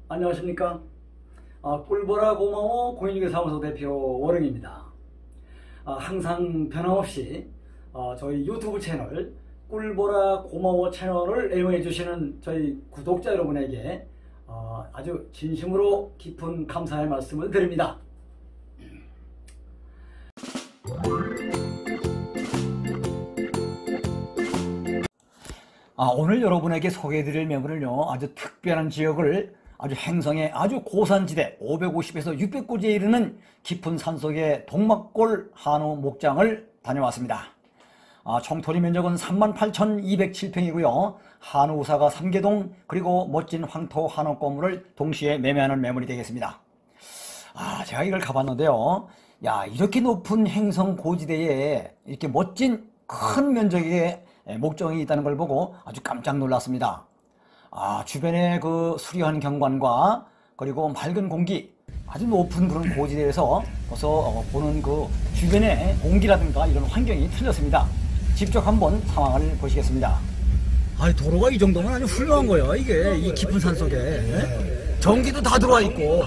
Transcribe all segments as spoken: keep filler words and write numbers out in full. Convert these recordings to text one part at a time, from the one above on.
안녕하십니까. 아, 꿀보라 고마워 공인중개사무소 대표 월흥입니다. 아, 항상 변함없이 아, 저희 유튜브 채널 꿀보라 고마워 채널을 애용해 주시는 저희 구독자 여러분에게 아, 아주 진심으로 깊은 감사의 말씀을 드립니다. 아, 오늘 여러분에게 소개해드릴 매물은요, 아주 특별한 지역을 아주 행성의 아주 고산지대 오백오십에서 육백 고지에 이르는 깊은 산속의 동막골 한우 목장을 다녀왔습니다. 아, 총 토지 면적은 삼만 팔천이백칠 평이고요. 한우 우사가 삼 개동 그리고 멋진 황토 한우 건물을 동시에 매매하는 매물이 되겠습니다. 아, 제가 이걸 가봤는데요. 야, 이렇게 높은 행성 고지대에 이렇게 멋진 큰 면적의 목장이 있다는 걸 보고 아주 깜짝 놀랐습니다. 아, 주변의 그 수려한 경관과 그리고 맑은 공기, 아주 높은 그런 고지대에서 벌써 보는 그 주변의 공기라든가 이런 환경이 틀렸습니다. 직접 한번 상황을 보시겠습니다. 아니, 도로가 이 정도면 아주 훌륭한 거예요. 이게 이 깊은 산 속에 전기도 다 들어와 있고.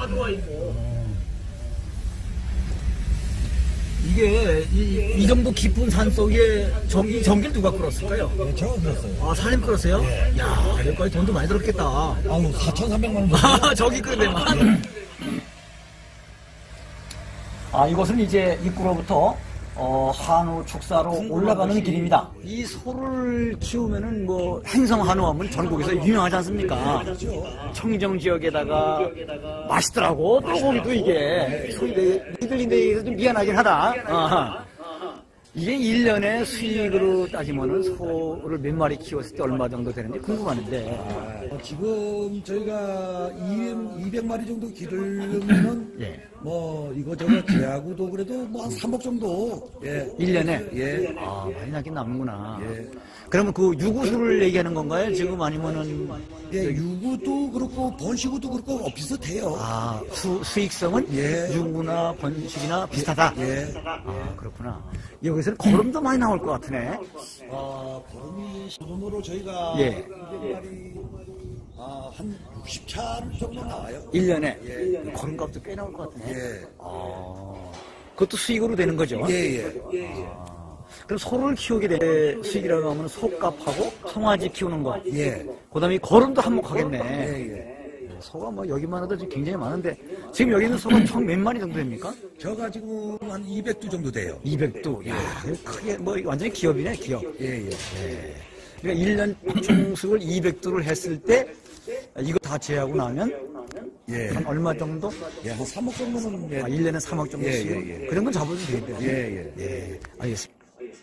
이게 이, 이 정도 깊은 산 속에 전기, 전기를 누가 끌었을까요? 네, 제가 끌었어요. 아, 사장님 끌었어요? 네. 야, 여기까지 돈도 많이 들었겠다. 아우, 사천삼백만 원. 아, 저기 끌었네만. 네. 아, 이곳은 이제 입구로부터 어, 한우 축사로 올라가는 것이... 길입니다. 이 소를 키우면은 뭐 행성 한우 하면 전국에서 유명하지 않습니까? 청정 지역에다가 맛있더라고. 소고기도 이게 소리 들린데 좀 미안하긴 하다. 아하. 이게 일 년에 수익으로 따지면은 소를 몇 마리 키웠을 때 얼마 정도 되는지 궁금한데. 아, 지금 저희가 이백 마리 정도 기르면은 예. 뭐 이거 저거 제하고도 그래도 뭐 한 삼억 정도. 예. 일 년에? 예. 아, 많이 나긴 남는구나. 예. 그러면 그 유구수를 얘기하는 건가요? 지금 아니면은? 예, 유구도 그렇고 번식구도 그렇고 어, 비슷해요. 아, 수, 수익성은? 예. 유구나 번식이나 비슷하다? 예. 아, 그렇구나. 여기서는 거름도 많이 나올 것 같으네. 아, 거름이 수준으로 저희가 예. 이백 마리 아, 한 육십 차 정도 나와요. 일 년에? 예. 거름값도 꽤 나올 것 같네. 예. 아, 그것도 수익으로 되는 거죠? 예, 예. 아. 그럼 소를 키우게 될 수익이라고 하면 소값하고 송아지 키우는 거. 예. 그 다음에 거름도 한몫하겠네. 예, 예. 소가 뭐 여기만 해도 굉장히 많은데, 지금 여기 있는 소가 총 몇 마리 정도 됩니까? 저가 지금 한 이백 두 정도 돼요. 이백 두. 야, 크게, 뭐, 완전히 기업이네, 기업. 예, 예. 예. 그러니까 일 년 총수익을 이백 두를 했을 때, 이거 다 제하고 나면, 예. 한 얼마 정도? 예, 한 삼억 정도는. 예. 아, 일 년에 삼억 정도 예, 수익. 예, 예. 그런 건 잡아도 되겠네요. 예, 예. 예. 알겠습니다.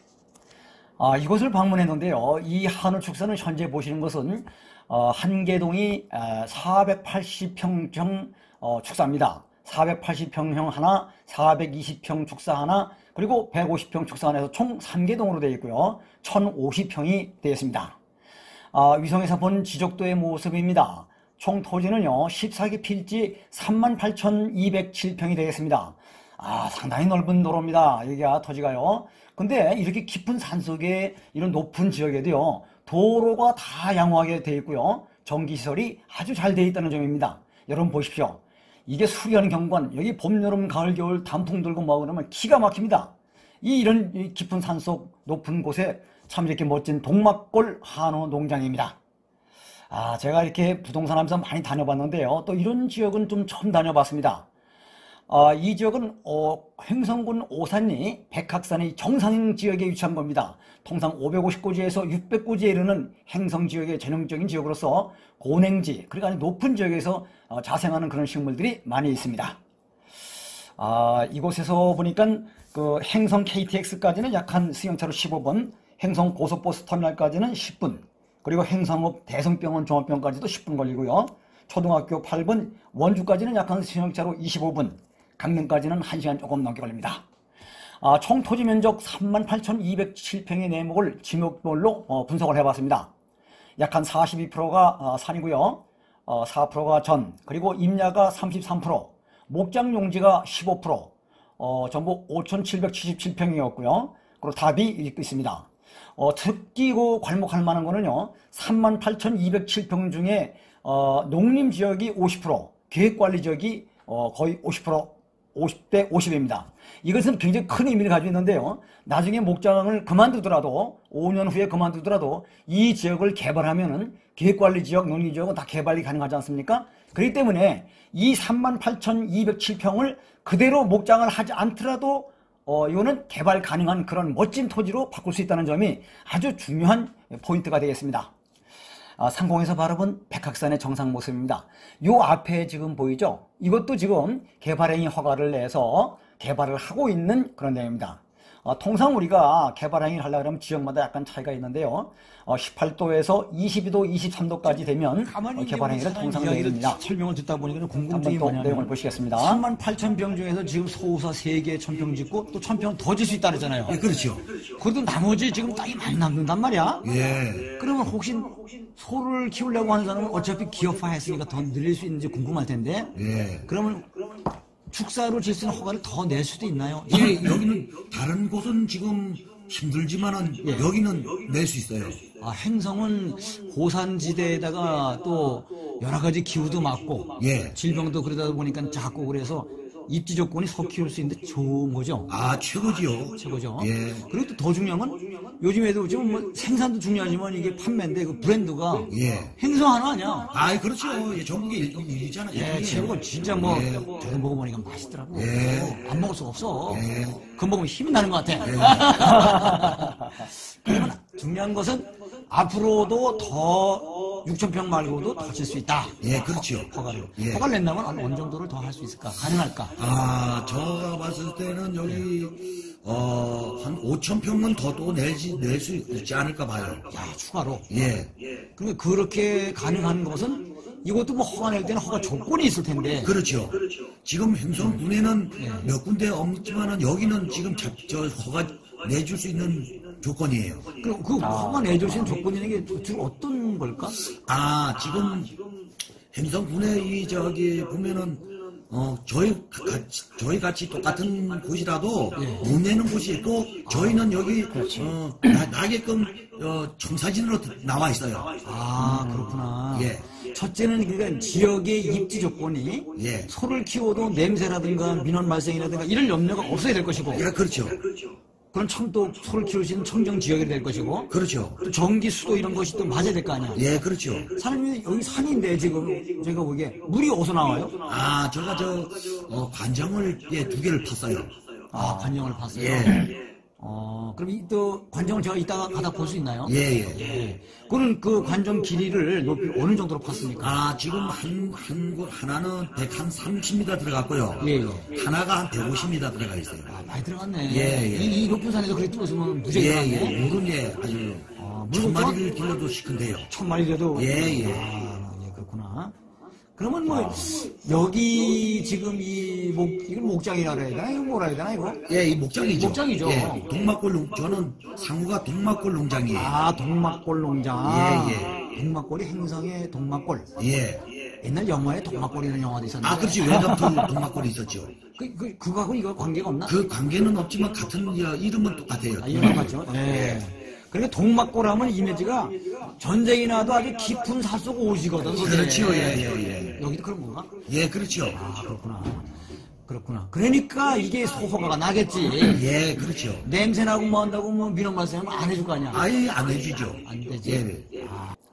아, 이곳을 방문했는데요. 이 한우 축사는 현재 보시는 것은 어, 한계동이 사백팔십 평형 어, 축사입니다. 사백팔십 평형 하나, 사백이십 평 축사 하나, 그리고 백오십 평 축사 하나 해서 총 삼 개동으로 되어 있고요. 천오십 평이 되어 있습니다. 아, 위성에서 본 지적도의 모습입니다. 총 토지는요, 십사 개 필지 삼만 팔천이백칠 평이 되겠습니다. 아, 상당히 넓은 도로입니다. 여기가 토지가요. 근데 이렇게 깊은 산속에 이런 높은 지역에도요, 도로가 다 양호하게 되어 있고요, 전기시설이 아주 잘 되어 있다는 점입니다. 여러분 보십시오. 이게 수려한 경관, 여기 봄, 여름, 가을, 겨울 단풍 들고 뭐 그러면 기가 막힙니다. 이 이런 깊은 산속 높은 곳에 참 이렇게 멋진 동막골 한우 농장입니다. 아, 제가 이렇게 부동산 하면서 많이 다녀봤는데요, 또 이런 지역은 좀 처음 다녀봤습니다. 아, 이 지역은 어, 횡성군 오산리 백학산의 정상 지역에 위치한 겁니다. 통상 오백오십 고지에서 육백 고지에 이르는 행성 지역의 전형적인 지역으로서 고냉지, 그러니까 높은 지역에서 어, 자생하는 그런 식물들이 많이 있습니다. 아, 이곳에서 보니까 그 행성 케이티엑스까지는 약 한 승용차로 십오 분, 행성 고속버스 터미널까지는 십 분, 그리고 행성읍 대성병원 종합병원까지도 십 분 걸리고요. 초등학교 팔 분, 원주까지는 약 한 승용차로 이십오 분, 강릉까지는 한 시간 조금 넘게 걸립니다. 아, 총 토지 면적 삼만 팔천이백칠 평의 내목을 지목별로 어, 분석을 해봤습니다. 약 한 사십이 퍼센트가 어, 산이고요. 어, 사 퍼센트가 전, 그리고 임야가 삼십삼 퍼센트, 목장 용지가 십오 퍼센트, 어, 전부 오천칠백칠십칠 평이었고요. 그리고 답이 이렇게 있습니다. 어, 특기고 괄목할 만한 거는요, 삼만 팔천이백칠 평 중에 어, 농림 지역이 오십 퍼센트, 계획관리 지역이 어, 거의 오십 퍼센트, 오십 대 오십입니다. 이것은 굉장히 큰 의미를 가지고 있는데요. 나중에 목장을 그만두더라도 오 년 후에 그만두더라도 이 지역을 개발하면은 계획관리 지역, 농림 지역은 다 개발이 가능하지 않습니까? 그렇기 때문에 이 삼만 팔천이백칠 평을 그대로 목장을 하지 않더라도 어, 이거는 개발 가능한 그런 멋진 토지로 바꿀 수 있다는 점이 아주 중요한 포인트가 되겠습니다. 아, 상공에서 바라본 백학산의 정상 모습입니다. 요 앞에 지금 보이죠? 이것도 지금 개발행위 허가를 내서 개발을 하고 있는 그런 내용입니다. 어, 통상 우리가 개발행위를 하려고 하면 지역마다 약간 차이가 있는데요. 어, 십팔 도에서 이십이 도, 이십삼 도까지 되면 어, 개발행위를 통상 내립니다. 설명을 듣다 보니까 궁금증이 한번 또 뭐냐면 내용을 보시겠습니다. 삼만 팔천 평 중에서 지금 소우사 세 개 천평 짓고 또 천평 더 짓을 수 있다 그랬잖아요. 예, 그렇죠. 그래도 나머지 지금 땅이 많이 남는단 말이야. 예. 그러면 혹시 소를 키우려고 하는 사람은 어차피 기업화 했으니까 더 늘릴 수 있는지 궁금할 텐데. 예. 그러면 축사로 질 수 있는 허가를 더 낼 수도 있나요? 예, 여기는 다른 곳은 지금 힘들지만은 예. 여기는 낼 수 있어요. 아, 행성은 고산지대에다가 또 여러 가지 기후도 맞고 예. 질병도 그러다 보니까 작고 그래서 입지 조건이 소 키울 수 있는데 좋은 거죠. 아, 최고지요. 최고죠. 예. 그리고 또 더 중요한 건 요즘에도 지금 뭐 생산도 중요하지만 이게 판매인데 그 브랜드가 예. 행성 하나 아니야. 아, 그렇죠. 예, 전국에 일, 일이잖아요. 예, 최고 진짜 뭐 예. 저도 먹어보니까 맛있더라고. 예. 안 먹을 수가 없어. 예. 그거 먹으면 힘이 나는 것 같아. 그러면 중요한 것은 앞으로도 더 육천 평 말고도 더 질 수 있다. 예, 그렇죠. 허가를. 예. 허가를 낸다면 어느 정도를 더 할 수 있을까? 가능할까? 아, 제가 봤을 때는 여기, 어, 한 오천 평은 더 또 내지, 낼 수 있지 않을까 봐요. 야, 추가로. 예. 그러니까 그렇게 가능한 것은 이것도 뭐 허가 낼 때는 허가 조건이 있을 텐데. 그렇죠. 지금 행성군에는 몇 군데 없지만은 여기는 지금 잡, 저, 허가 내줄 수 있는 조건이에요. 그, 그 허가 내줄 수 있는 조건이 있는 게 주로 어떤 걸까? 아, 지금 행성군에 이 저기 보면은 어 저희 같이 저희 같이 똑같은 곳이라도 못 내는 곳이 있고 저희는 여기 어 나, 나게끔 어 청사진으로 나와 있어요. 아, 그렇구나. 예. 첫째는 그러니까 지역의 입지 조건이 예. 소를 키워도 냄새라든가 민원 발생이라든가 이럴 염려가 없어야 될 것이고, 예, 그렇죠. 그런 청도 소를 키울 수 있는 청정 지역이 될 것이고, 그렇죠. 또 전기, 수도 이런 것이 또 맞아야 될 거 아니야. 예, 그렇죠. 사람이 여기 산인데 지금 저희가 보기에 물이 어디서 나와요? 아, 제가 저 어, 관장을 예, 두 개를 팠어요. 아, 관정을 봤어요. 예. 어, 그럼 이 또 관정을 제가 이따가 가다 볼 수 있나요? 예, 예. 예. 그는 그 관정 길이를 높이 어느 정도로 팠습니까? 아, 지금 한, 한 곳, 하나는 백삼십 미터 들어갔고요. 예, 예. 하나가 한 백오십 미터 들어가 있어요. 아, 많이 들어갔네. 예, 예. 이, 이 높은 산에서 그렇게 뚫었으면 무지하게 예, 들어갔네. 예. 물은 예, 아주, 아, 천 물은 마리를 길러도 시큰데요. 천 마리라도. 예, 예. 아, 예, 그렇구나. 그러면 뭐, 여기 지금 이 목, 이걸 목장이라 그래야 되나? 이거 뭐라 해야 되나, 이거? 예, 이 목장이죠. 목장이죠. 예, 동막골 농, 저는 상호가 동막골 농장이에요. 아, 동막골 농장. 예, 동막골이 행성의 동막골. 예. 옛날 영화에 동막골이라는 영화도 있었는데. 아, 그렇지. 웰컴투 동막골이 있었죠. 그, 그, 그거하고 이거 관계가 없나? 그 관계는 없지만 같은 어, 이름은 똑같아요. 아, 이거 맞죠? 예. 그러니까 동막골 하면 이미지가 전쟁이 나도 아주 깊은 산속 옷이거든. 그게. 그렇지요. 예, 예, 예. 여기도 그런 건가? 예, 그렇죠. 아, 그렇구나. 그렇구나. 그러니까 이게 소허가가 나겠지. 예, 그렇죠. 냄새나고 뭐 한다고 뭐 민원 발생하면 안 해줄 거 아니야. 아예 안 해주죠. 안 되지. 예.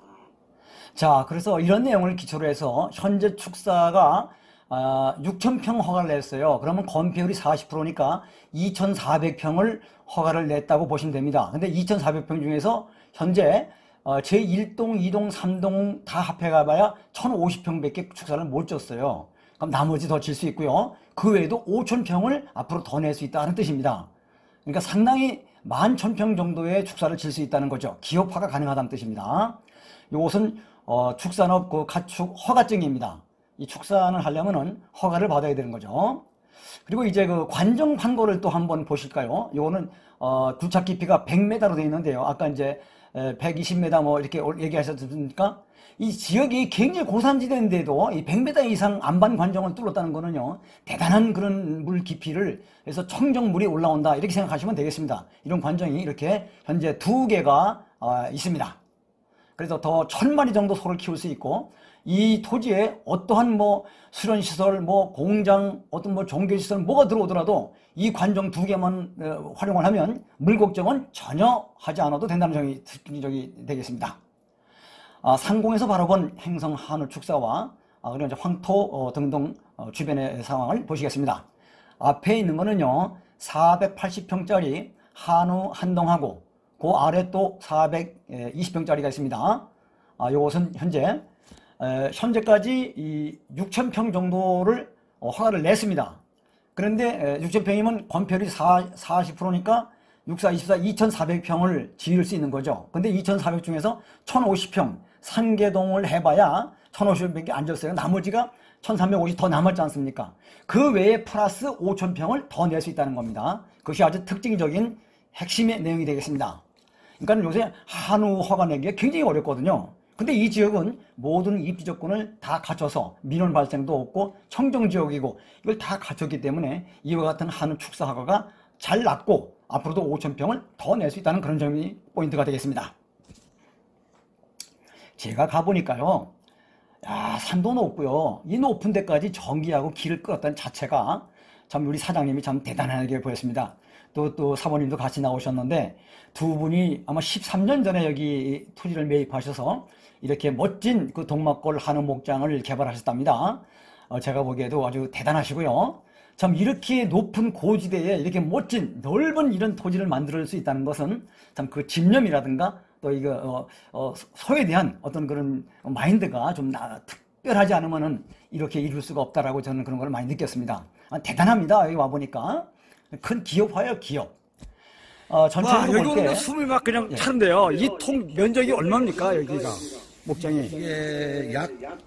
자, 그래서 이런 내용을 기초로 해서 현재 축사가 아, 육천 평 허가를 냈어요. 그러면 건폐율이 사십 퍼센트니까 이천사백 평을 허가를 냈다고 보시면 됩니다. 근데 이천사백 평 중에서 현재 어, 제일 동, 이 동, 삼 동 다 합해가봐야 천오십 평밖에 축사를 못 졌어요. 그럼 나머지 더 질 수 있고요. 그 외에도 오천 평을 앞으로 더 낼 수 있다는 뜻입니다. 그러니까 상당히 만 천 평 정도의 축사를 질 수 있다는 거죠. 기업화가 가능하다는 뜻입니다. 이것은 어, 축산업 그 가축 허가증입니다. 이 축산을 하려면은 허가를 받아야 되는 거죠. 그리고 이제 그 관정 판고를 또 한번 보실까요? 요거는 어, 굴착 깊이가 백 미터로 되어 있는데요. 아까 이제 백이십 미터 뭐 이렇게 얘기하셨습니까? 이 지역이 굉장히 고산지대인데도 이 백 미터 이상 안반 관정을 뚫었다는 거는요, 대단한 그런 물 깊이를 해서 청정물이 올라온다 이렇게 생각하시면 되겠습니다. 이런 관정이 이렇게 현재 두 개가 어, 있습니다. 그래서 더 천 마리 정도 소를 키울 수 있고, 이 토지에 어떠한 뭐 수련시설, 뭐 공장, 어떤 뭐 종교시설 뭐가 들어오더라도 이 관정 두 개만 어, 활용을 하면 물 걱정은 전혀 하지 않아도 된다는 점이 특징적이 되겠습니다. 아, 상공에서 바라본 행성 한우 축사와 아, 그리고 이제 황토 어, 등등 어, 주변의 상황을 보시겠습니다. 앞에 있는 거는요, 사백팔십 평짜리 한우 한동하고 그 아래 또 사백이십 평짜리가 있습니다. 아, 이것은 현재 에, 현재까지 이 육천 평 정도를 어, 허가를 냈습니다. 그런데 에, 육천 평이면 건폐율이 사십 퍼센트니까 육사, 이십사, 이천사백 평을 지을 수 있는 거죠. 근데 이천사백 중에서 천오십 평, 상계동을 해봐야 천오십 평밖에 안 졌어요. 나머지가 천삼백오십 더 남았지 않습니까? 그 외에 플러스 오천 평을 더 낼 수 있다는 겁니다. 그것이 아주 특징적인 핵심의 내용이 되겠습니다. 그러니까 요새 한우 허가 내기가 굉장히 어렵거든요. 근데 이 지역은 모든 입지 조건을 다 갖춰서 민원 발생도 없고 청정지역이고 이걸 다 갖췄기 때문에 이와 같은 한우 축사 허가가 잘 났고 앞으로도 오천 평을 더 낼 수 있다는 그런 점이 포인트가 되겠습니다. 제가 가보니까요, 야, 산도 높고요, 이 높은 데까지 전기하고 길을 끌었다는 자체가 참 우리 사장님이 참 대단하게 보였습니다. 또, 또 사모님도 같이 나오셨는데 두 분이 아마 십삼 년 전에 여기 토지를 매입하셔서 이렇게 멋진 그 동막골 한우 목장을 개발하셨답니다. 어, 제가 보기에도 아주 대단하시고요. 참 이렇게 높은 고지대에 이렇게 멋진 넓은 이런 토지를 만들 수 있다는 것은 참 그 집념이라든가 또 이거 어, 어, 소에 대한 어떤 그런 마인드가 좀 나, 특별하지 않으면은 이렇게 이룰 수가 없다라고 저는 그런 걸 많이 느꼈습니다. 아, 대단합니다. 여기 와 보니까 큰 기업화예요, 기업. 어, 전체적으로 여기 볼 때 오면 숨이 막 그냥 차는데요. 이 통 면적이 얼마입니까, 여기가? 목장이. 이게 약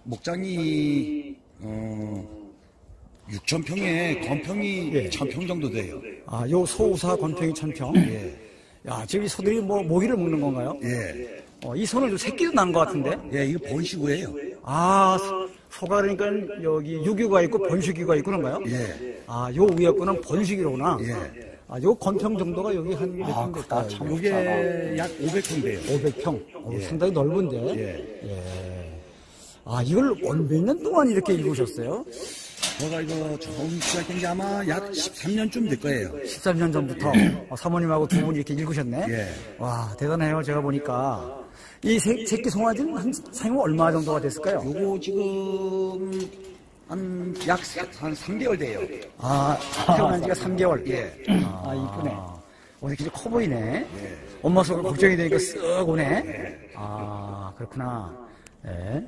목장이 어 육천 평에 건평이 예. 천 평 정도 돼요. 아, 요 소우사 건평이 천평. 예. 야, 지금 이 소들이 뭐 모기를 먹는 건가요? 예. 어, 이 소는 좀 새끼도 난 것 같은데? 예, 이거 번식우예요. 아, 소- 소가 그러니까 여기 유규가 있고 번식이가 있고 그런가요? 예. 아, 요 위에 거는 번식이로구나. 예. 아, 요 건평 정도가 여기 한 몇 아, 평 크다, 될까요? 참. 이게 약 오백 평 돼요. 오백 평. 어, 예. 상당히 넓은데. 예. 예. 아, 이걸 몇 년 동안 이렇게 읽으셨어요? 제가 이거 처음 시작된 게 아마 약 십삼 년쯤 될 거예요. 십삼 년 전부터 어, 사모님하고 두 분이 이렇게 읽으셨네. 예. 와, 대단해요. 제가 보니까. 이 새, 새끼 송아지는 한 생후 얼마 정도가 됐을까요? 요거 지금 한 약 한 삼 개월 돼요. 아, 태어난 지가 삼 개월. 예. 아, 이쁘네. 어, 이렇게 커 보이네. 예. 엄마 소가 걱정이 되니까 쓱 오네. 아, 그렇구나. 예.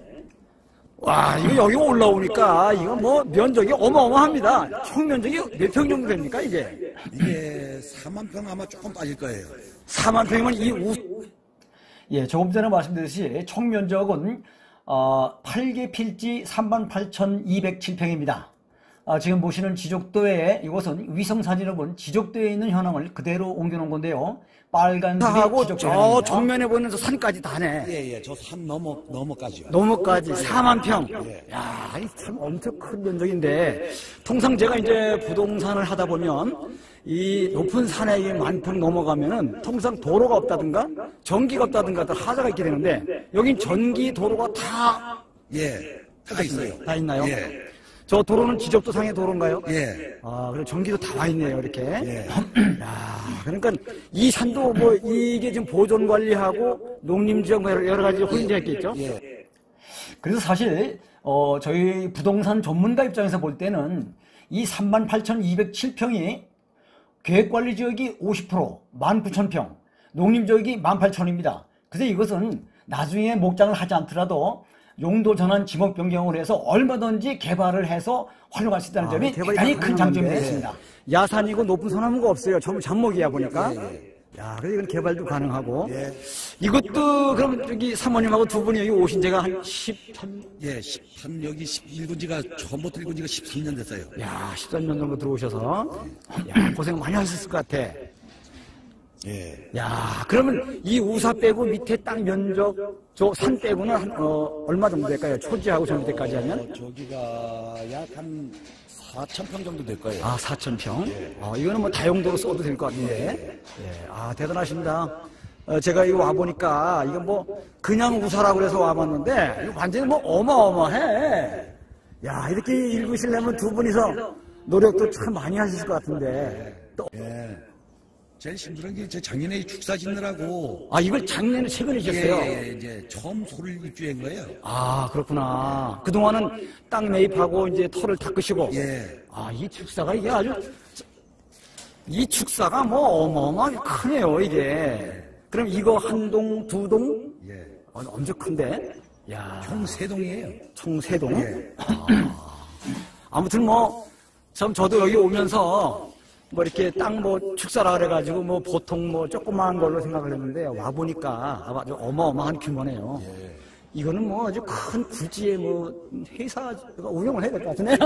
와, 이거 여기 올라오니까 이거 뭐 면적이 어마어마합니다. 총 면적이 몇 평 정도 됩니까, 이게? 이게 사만 평 아마 조금 빠질 거예요. 사만 평이면 이 우, 예, 조금 전에 말씀드렸듯이 총 면적은 어, 팔 개 필지 삼만 팔천이백칠 평입니다. 아, 지금 보시는 지적도에 이곳은 위성사진을 본 지적도에 있는 현황을 그대로 옮겨놓은 건데요. 빨간 하고 지적도 저 현황입니다. 정면에 보이는 저 산까지 다네. 예, 예. 저 산 넘어, 넘어까지요. 노무까지 사만 평. 예. 야, 이 참 엄청 큰 면적인데, 통상 제가 이제 부동산을 하다 보면, 이 높은 산에 이 만 평 넘어가면은, 통상 도로가 없다든가, 전기가 없다든가, 다 하자가 있게 되는데, 여긴 전기, 도로가 다, 예. 다 있어요. 다 있나요? 예. 저 도로는 지적도상의 도로인가요? 예. 아, 그리고 전기도 다 와 있네요, 이렇게. 예. 야, 그러니까 이 산도 뭐, 이게 지금 보존 관리하고, 농림지역 뭐 여러 가지 혼재가 있겠죠? 예. 그래서 사실 어, 저희 부동산 전문가 입장에서 볼 때는 이 삼만 팔천이백칠 평이 계획관리지역이 오십 퍼센트, 만 구천 평, 농림지역이 만 팔천입니다. 그래서 이것은 나중에 목장을 하지 않더라도 용도 전환 지목 변경을 해서 얼마든지 개발을 해서 활용할 수 있다는 점이 개발이 대단히 다 큰 장점이 가능한데 되겠습니다. 야산이고 높은 소나무가 없어요. 전부 잡목이야 보니까. 야, 그래서 이건 개발도 가능하고. 예. 이것도 그럼 여기 사모님하고 두 분이 여기 오신 지가 한 십삼, 예, 십삼, 여기 일군 지가, 처음부터 일군 지가 십삼 년 됐어요. 야, 십삼 년 정도 들어오셔서. 야, 고생 많이 하셨을 것 같아. 예. 야, 그러면 이 우사 빼고 밑에 땅 면적, 저 산 빼고는 한, 어, 얼마 정도 될까요? 초지하고 전대까지 하면? 어, 저기가 약 한 사천 평 정도 될 거예요. 아, 사천 평? 어, 이거는 뭐 다용도로 써도 될 것 같은데. 예. 아, 대단하십니다. 어, 제가 이거 와보니까, 이거 뭐, 그냥 우사라고 그래서 와봤는데, 이거 완전히 뭐 어마어마해. 야, 이렇게 읽으시려면 두 분이서 노력도 참 많이 하실 것 같은데. 또, 예. 제일 힘들은 게 제 작년에 축사 짓느라고. 아, 이걸 작년에 최근에 지었어요? 예, 예, 이제 처음 소를 입주한 거예요. 아, 그렇구나. 그동안은 땅 매입하고 이제 터를 닦으시고. 예. 아, 이 축사가 이게 아주, 이 축사가 뭐 어마어마하게 크네요, 이게. 그럼 이거 한 동, 두 동? 예. 어, 엄청 큰데? 야, 총 세 동이에요. 총 세 동? 예. 아, 아무튼 뭐, 참 저도 여기 오면서 뭐 이렇게 땅 뭐 축사라 그래가지고 뭐 보통 뭐 조그마한 걸로 생각을 했는데 와보니까 아주 어마어마한 규모네요. 예. 이거는 뭐 아주 큰 구지의 뭐 회사가 운영을 해야 될 것 같으네.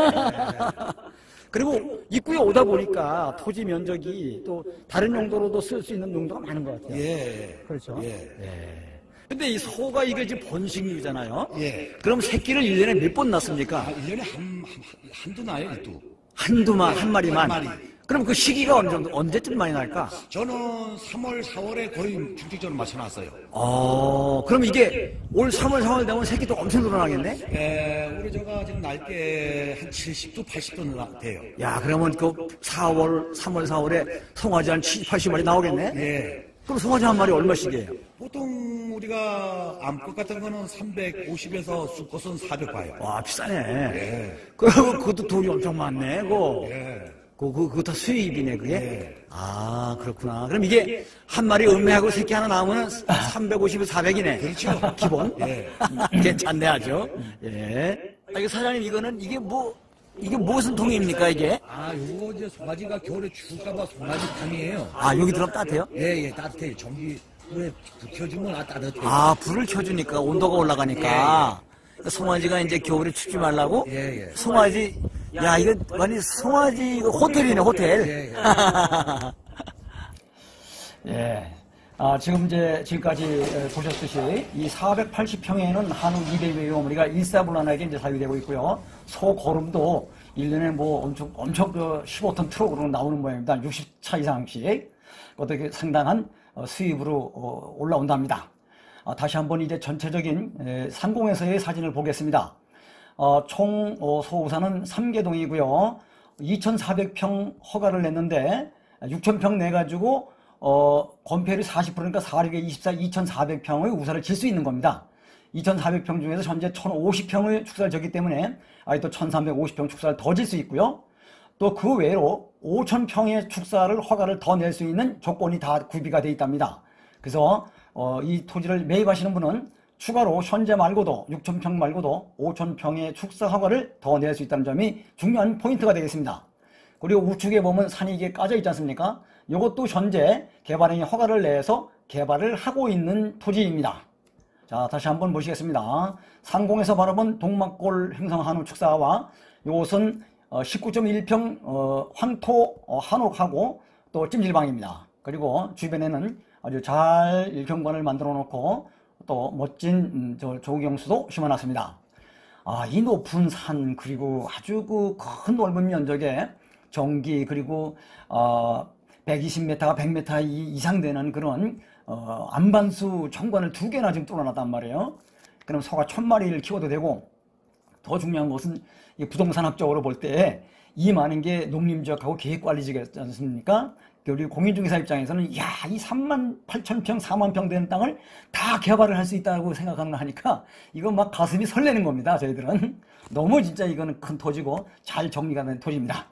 그리고 입구에 오다 보니까 토지 면적이 또 다른 용도로도 쓸 수 있는 용도가 많은 것 같아요. 예. 그렇죠. 예. 예. 근데 이 소가 이게 지금 번식류잖아요. 예. 그럼 새끼를 일 년에 몇 번 낳습니까? 아, 일 년에 한, 한, 한두 나요, 또. 한두만, 한 마리만. 한 마리. 그럼 그 시기가 언제, 언제쯤 많이 날까? 저는 삼월, 사월에 거의 중직전을 맞춰놨어요. 어, 그럼 이게 올 삼월, 사월 되면 새끼도 엄청 늘어나겠네? 예, 우리 저가 지금 날개 한 칠십 도, 팔십 도 돼요. 야, 그러면 그 사월, 삼월, 사월에 송아지 한 칠십, 팔십 마리 나오겠네? 예. 그럼 송아지 한 마리 얼마씩이에요? 보통 우리가 암컷 같은 거는 삼백오십에서 수컷은 사백 봐요. 와, 비싸네. 예. 그, 그것도 돈이 엄청 많네, 그거. 예. 그, 그, 그거 다 수입이네, 그게? 예. 아, 그렇구나. 그럼 이게 한 마리 음매하고 새끼 하나 나오면 삼백오십에 사백이네. 그렇죠. 기본? 예. 괜찮네, 아주. 예. 아, 이거 사장님, 이거는, 이게 뭐, 이게 무슨 통입니까, 이게? 아, 요거 이제 송아지가 겨울에 추울까봐 송아지 탕이에요. 아, 여기 들어가면 따뜻해요? 예, 예, 따뜻해요. 전기 불에 붙여주면 아, 따뜻해요. 아, 불을 켜주니까 온도가 올라가니까. 송아지가 이제 겨울에 춥지 말라고? 예, 예. 송아지, 야, 이거 완전 송아지 이거 호텔이네, 호텔. 예, 예. 아, 지금 이제 지금까지 에, 보셨듯이 이 사백팔십 평에는 한우 이 대 외어머니가 일사불란하게 이제 사유되고 있고요. 소 거름도 일 년에 뭐 엄청, 엄청 그 십오 톤 트럭으로 나오는 모양입니다. 육십 차 이상씩. 어떻게 상당한 어, 수입으로 어, 올라온답니다. 아, 다시 한번 이제 전체적인 에, 상공에서의 사진을 보겠습니다. 어, 총 어, 소우사는 삼 개동이고요. 이천사백 평 허가를 냈는데 육천 평 내가지고 어, 건폐율이 사십 퍼센트니까 사백에 이십사, 이천사백 평의 우사를 질 수 있는 겁니다. 이천사백 평 중에서 현재 천오십 평의 축사를 졌기 때문에 아직 또 천삼백오십 평 축사를 더 질 수 있고요. 또 그 외로 오천 평의 축사를 허가를 더 낼 수 있는 조건이 다 구비가 되어 있답니다. 그래서 어, 이 토지를 매입하시는 분은 추가로 현재 말고도 육천 평 말고도 오천 평의 축사 허가를 더 낼 수 있다는 점이 중요한 포인트가 되겠습니다. 그리고 우측에 보면 산이 이게 까져 있지 않습니까? 이것도 현재 개발행위 허가를 내서 개발을 하고 있는 토지입니다. 자, 다시 한번 보시겠습니다. 상공에서 바라본 동막골 행성 한우 축사와 이곳은 십구 점 일 평 어, 황토 어, 한옥하고 또 찜질방입니다. 그리고 주변에는 아주 잘 일경관을 만들어 놓고 또 멋진 음, 저 조경수도 심어놨습니다. 아, 이 높은 산 그리고 아주 그 큰 넓은 면적에 전기 그리고 어, 백이십 미터가 백 미터 이상 되는 그런 어, 안반수 정관을 두 개나 지금 뚫어놨단 말이에요. 그럼 소가 천 마리를 키워도 되고 더 중요한 것은 이 부동산학적으로 볼 때 이 많은 게 농림지역하고 계획관리지역이지 않습니까? 그리고 공인중개사 입장에서는 야, 이 삼만 팔천 평, 사만 평 되는 땅을 다 개발을 할 수 있다고 생각하는 거 하니까 이거 막 가슴이 설레는 겁니다. 저희들은 너무 진짜 이거는 큰 토지고 잘 정리가 된 토지입니다.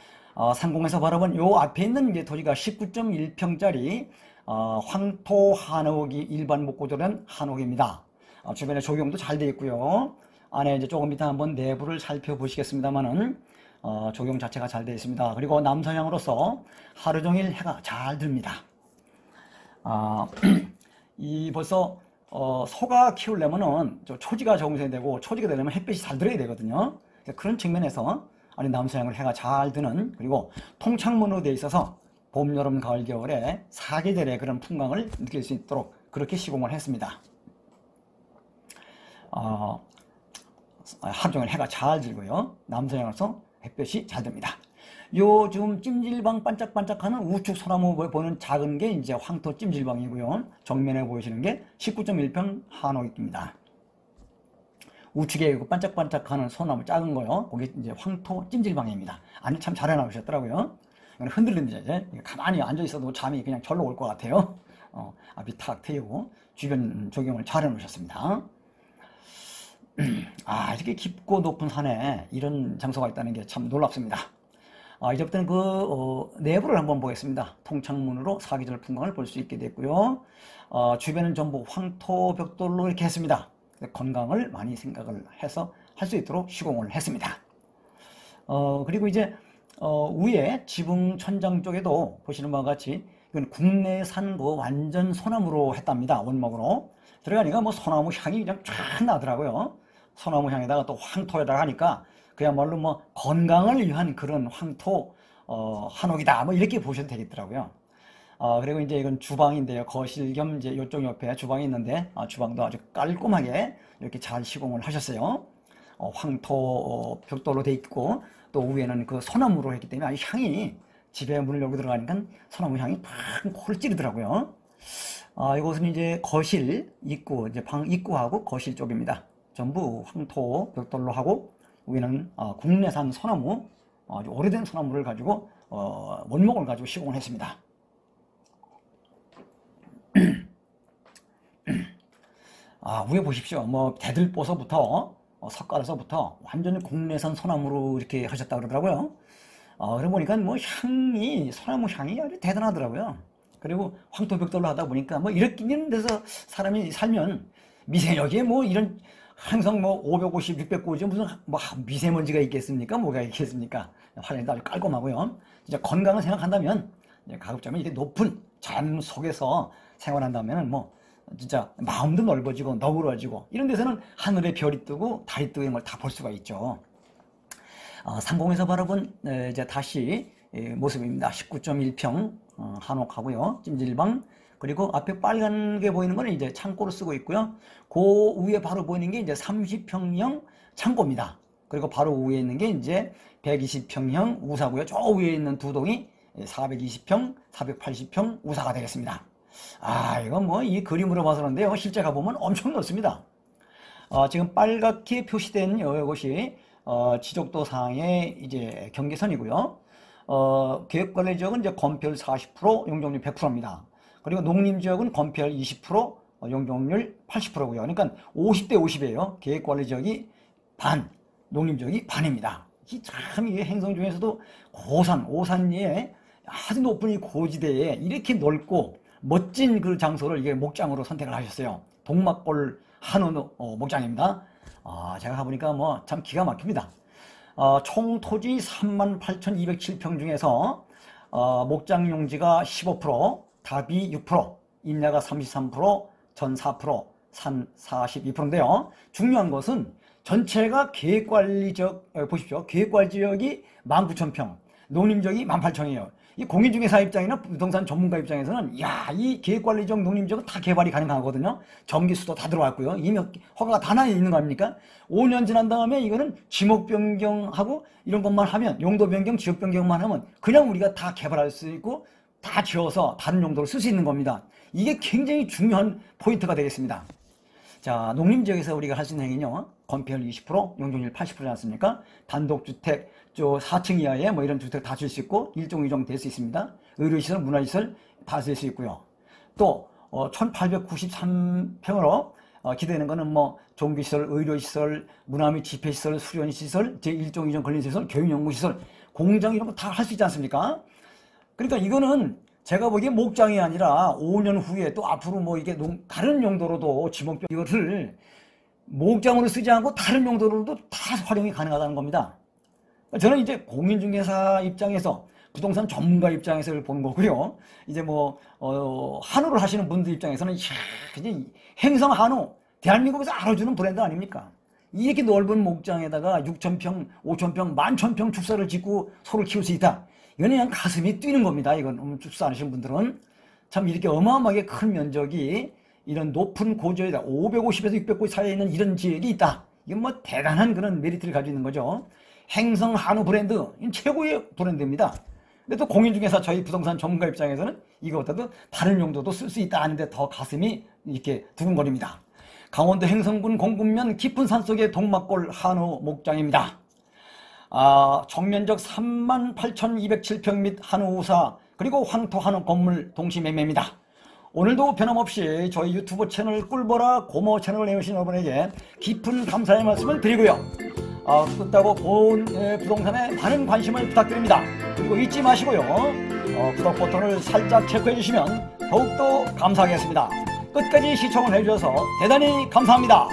어, 상공에서 바라본 요 앞에 있는 이제 토지가 십구 점 일 평짜리 어, 황토 한옥이 일반 목고조된 한옥입니다. 어, 주변에 조경도 잘 되어 있고요. 안에 이제 조금 이따 한번 내부를 살펴보시겠습니다만은 어, 조경 자체가 잘 되어 있습니다. 그리고 남서향으로서 하루 종일 해가 잘 듭니다. 아, 이 벌써 어, 소가 키우려면은 저 초지가 적응해야 되고 초지가 되려면 햇빛이 잘 들어야 되거든요. 그런 측면에서 아니 남서향으로 해가 잘 드는 그리고 통창문으로 되어 있어서 봄, 여름, 가을, 겨울에 사계절의 그런 풍광을 느낄 수 있도록 그렇게 시공을 했습니다. 어, 하루 종일 해가 잘 지고요. 남서향으로서 햇볕이 잘 듭니다. 요 지금 찜질방 반짝반짝하는 우측 소나무 보이는 작은 게 이제 황토 찜질방이고요. 정면에 보이시는 게 십구 점 일 평 한옥입니다. 우측에 반짝반짝하는 소나무 작은 거요. 거기 이제 황토 찜질방입니다. 아니 참 잘 해놓으셨더라고요. 흔들린다 이제 가만히 앉아 있어도 잠이 그냥 절로 올 것 같아요. 어, 앞이 탁 트이고 주변 조경을 잘 해놓으셨습니다. 아, 이렇게 깊고 높은 산에 이런 장소가 있다는 게 참 놀랍습니다. 아, 이제부터는 그 어, 내부를 한번 보겠습니다. 통창문으로 사계절 풍광을 볼 수 있게 됐고요. 어, 주변은 전부 황토 벽돌로 이렇게 했습니다. 건강을 많이 생각을 해서 할 수 있도록 시공을 했습니다. 어, 그리고 이제 어, 위에 지붕 천장 쪽에도 보시는 바와 같이 이건 국내산 그 완전 소나무로 했답니다. 원목으로 들어가니까 뭐 소나무 향이 그냥 쫙 나더라고요. 소나무 향에다가 또 황토에다가 하니까 그야말로 뭐 건강을 위한 그런 황토 어, 한옥이다 뭐 이렇게 보셔도 되겠더라고요. 어, 그리고 이제 이건 주방인데요. 거실 겸 이제 이쪽 옆에 주방이 있는데 어, 주방도 아주 깔끔하게 이렇게 잘 시공을 하셨어요. 어, 황토 어, 벽돌로 돼 있고 또 위에는 그 소나무로 했기 때문에 아주 향이 집에 문을 열고 들어가니까 소나무 향이 팍 코를 찌르더라고요. 아, 이곳은 이제 거실 입구, 이제 방 입구하고 거실 쪽입니다. 전부 황토 벽돌로 하고 위에는 어, 국내산 소나무, 어, 아주 오래된 소나무를 가지고 어, 원목을 가지고 시공을 했습니다. 아, 위에 보십시오. 뭐 대들보서부터 어, 석가래서부터 완전히 국내산 소나무로 이렇게 하셨다 그러더라고요. 어, 그러고 보니까 뭐 향이, 소나무 향이 아주 대단하더라고요. 그리고 황토 벽돌로 하다 보니까 뭐 이렇게 이런 데서 사람이 살면 미세먼지에 뭐 이런 항상 뭐 오백오십, 육백구십 무슨 뭐 미세먼지가 있겠습니까? 뭐가 있겠습니까? 화장도 아주 깔끔하고요. 진짜 건강을 생각한다면 가급적이면 이렇게 높은 자연 속에서 생활한다면 뭐 진짜 마음도 넓어지고 너그러지고 이런 데서는 하늘에 별이 뜨고 달이 뜨고 이런 걸 다 볼 수가 있죠. 어, 상공에서 바라본 에, 이제 다시 에, 모습입니다. 십구 점 일 평 어, 한옥하고요. 찜질방 그리고 앞에 빨간 게 보이는 거는 이제 창고를 쓰고 있고요. 그 위에 바로 보이는 게 이제 삼십 평형 창고입니다. 그리고 바로 위에 있는 게 이제 백이십 평형 우사고요. 저 위에 있는 두 동이 사백이십 평, 사백팔십 평 우사가 되겠습니다. 아, 이건 뭐 이 그림으로 봐서 그런데요. 실제 가보면 엄청 넓습니다. 어, 지금 빨갛게 표시된 이것이 어, 지적도 상의 이제 경계선이고요. 어, 계획관리 지역은 이제 건폐율 사십 퍼센트, 용적률 백 퍼센트입니다. 그리고 농림지역은 건폐율 이십 퍼센트, 어, 용적률 팔십 퍼센트고요. 그러니까 오십 대 오십이에요. 계획관리 지역이 반, 농림지역이 반입니다. 이 참 이 행성 중에서도 고산, 오산리에 아주 높은 이 고지대에 이렇게 넓고 멋진 그 장소를 이게 목장으로 선택을 하셨어요. 동막골 한우 어, 목장입니다. 아, 제가 가보니까 뭐 참 기가 막힙니다. 어, 총 토지 삼만 팔천이백칠 평 중에서 어, 목장 용지가 십오 퍼센트, 답이 육 퍼센트, 임야가 삼십삼 퍼센트, 전 사 퍼센트, 산 사십이 퍼센트인데요. 중요한 것은 전체가 계획관리지역, 어, 보십시오. 계획관리지역이 만 구천 평, 농림지역이 만 팔천 평이에요. 이 공인중개사 입장이나 부동산 전문가 입장에서는 야, 이 계획관리지역, 농림지역은 다 개발이 가능하거든요. 전기수도 다 들어왔고요. 이미 허가가 다 나 있는 거 아닙니까? 오 년 지난 다음에 이거는 지목 변경하고 이런 것만 하면, 용도 변경, 지역 변경만 하면 그냥 우리가 다 개발할 수 있고 다 지어서 다른 용도로 쓸 수 있는 겁니다. 이게 굉장히 중요한 포인트가 되겠습니다. 자, 농림지역에서 우리가 할 수 있는 행위는요, 건폐율 이십 퍼센트, 용적률 팔십 퍼센트지 않습니까? 단독주택, 저 사 층 이하에 뭐 이런 주택 다 줄 수 있고, 일종 이종 될 수 있습니다. 의료시설, 문화시설 다 쓸 수 있고요. 또, 어, 천팔백구십삼 평으로 어, 기대되는 거는 뭐, 종교시설, 의료시설, 문화 및 집회시설, 수련시설, 제일종 이종 관련시설, 교육연구시설, 공장 이런 거 다 할 수 있지 않습니까? 그러니까 이거는 제가 보기에 목장이 아니라 오 년 후에 또 앞으로 뭐 이게 다른 용도로도 지목적 이것을 목장으로 쓰지 않고 다른 용도로도 다 활용이 가능하다는 겁니다. 저는 이제 공인중개사 입장에서 부동산 전문가 입장에서 보는 거고요. 이제 뭐 어, 한우를 하시는 분들 입장에서는 이야, 그냥 행성 한우 대한민국에서 알아주는 브랜드 아닙니까? 이렇게 넓은 목장에다가 육천 평, 오천 평, 만천 평 축사를 짓고 소를 키울 수 있다. 이건 그냥 가슴이 뛰는 겁니다. 이건 축사하시는 분들은 참 이렇게 어마어마하게 큰 면적이 이런 높은 고지에다 오백오십에서 육백구 사이에 있는 이런 지역이 있다. 이건 뭐 대단한 그런 메리트를 가지고 있는 거죠. 행성 한우 브랜드 최고의 브랜드입니다. 근데 또 공인중개사 저희 부동산 전문가 입장에서는 이것보다도 다른 용도도 쓸 수 있다 하는데 더 가슴이 이렇게 두근거립니다. 강원도 행성군 공군면 깊은 산속의 동막골 한우 목장입니다. 아, 정면적 삼만 팔천이백칠 평 및 한우 우사 그리고 황토 한우 건물 동시 매매입니다. 오늘도 변함없이 저희 유튜브 채널 꿀보라 고모 채널을 내오신 여러분에게 깊은 감사의 말씀을 드리고요. 아, 끝다고 본 예, 부동산에 많은 관심을 부탁드립니다. 그리고 잊지 마시고요. 어, 구독 버튼을 살짝 체크해 주시면 더욱더 감사하겠습니다. 끝까지 시청을 해주셔서 대단히 감사합니다.